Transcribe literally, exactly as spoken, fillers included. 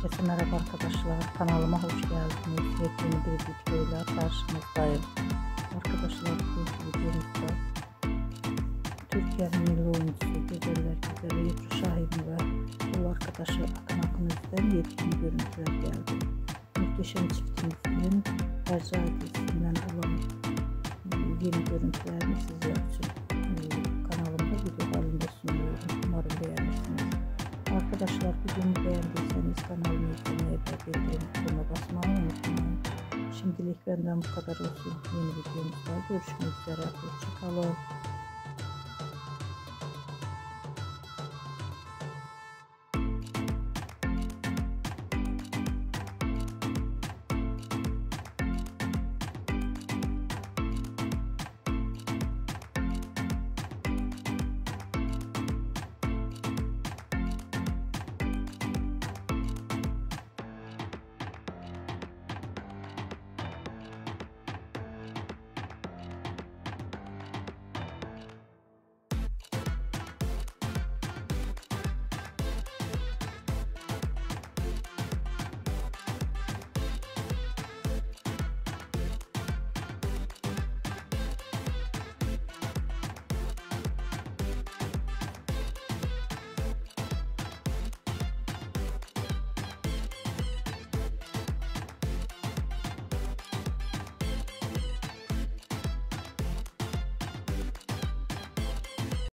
Herkese merhaba arkadaşlar. Kanalıma hoş geldiniz. Yepyeni bir videoyla karşınızdayım. Arkadaşlar bu videomuzda Türkiye'nin milli oyuncusu Güzeller Güzeli Ebru Şahin ve yol arkadaşı Akın Akınöz'den yepyeni görüntüler geldi. Muhteşem çiftimizin Hercai dizisinden olan yeni görüntülerini sizler için kanalımda video halinde sunuyorum. Umarım beğenirsiniz. Arkadaşlar videomu beğendiyseniz kanalımı izlemeyi ve bildirim butonuna basmayı unutmayın. Şimdilik benden bu kadar olsun. Yeni videomuzda görüşmek üzere. Hoşçakalın.